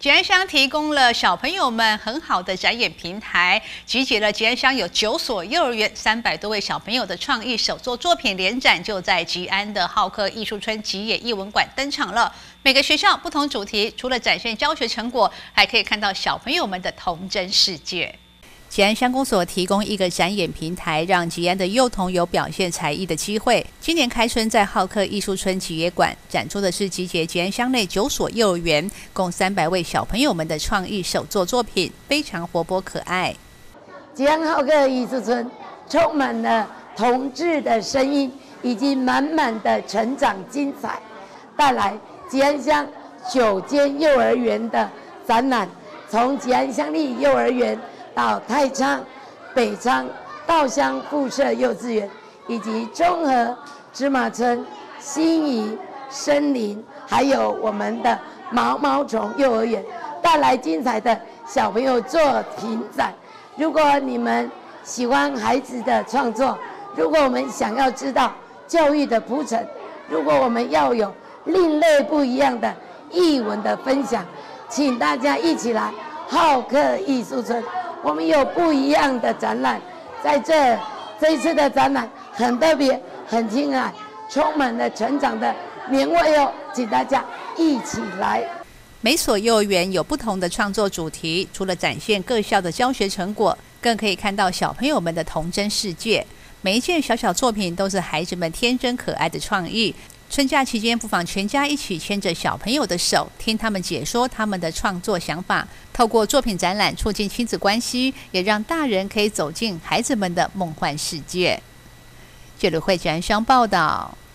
吉安乡提供了小朋友们很好的展演平台，集结了吉安乡有9所幼儿园300多位小朋友的创意手作作品联展，就在吉安的浩克艺术村吉野艺文馆登场了。每个学校不同主题，除了展现教学成果，还可以看到小朋友们的童真世界。吉安乡公所提供一个展演平台，让吉安的幼童有表现才艺的机会。今年开春在浩克艺术村吉野馆展出的是集结吉安乡内9所幼儿园共300位小朋友们的创意手作作品，非常活泼可爱。 吉安浩克艺术村充满了童稚的声音，以及满满的成长精彩，带来吉安乡9间幼儿园的展览，从吉安乡立幼儿园到太仓、北仓、稻香附设幼稚园，以及中和、芝麻村、新怡、森林，还有我们的毛毛虫幼儿园，带来精彩的小朋友作品展。如果你们喜欢孩子的创作，如果我们想要知道教育的铺陈，如果我们要有另类不一样的艺文的分享，请大家一起来浩克艺术村。我们有不一样的展览，在这一次的展览很特别、很精彩，充满了成长的年味哦，请大家一起来。 每所幼儿园有不同的创作主题，除了展现各校的教学成果，更可以看到小朋友们的童真世界。每一件小小作品都是孩子们天真可爱的创意。春假期间，不妨全家一起牵着小朋友的手，听他们解说他们的创作想法。透过作品展览，促进亲子关系，也让大人可以走进孩子们的梦幻世界。纪录会吉安乡报道。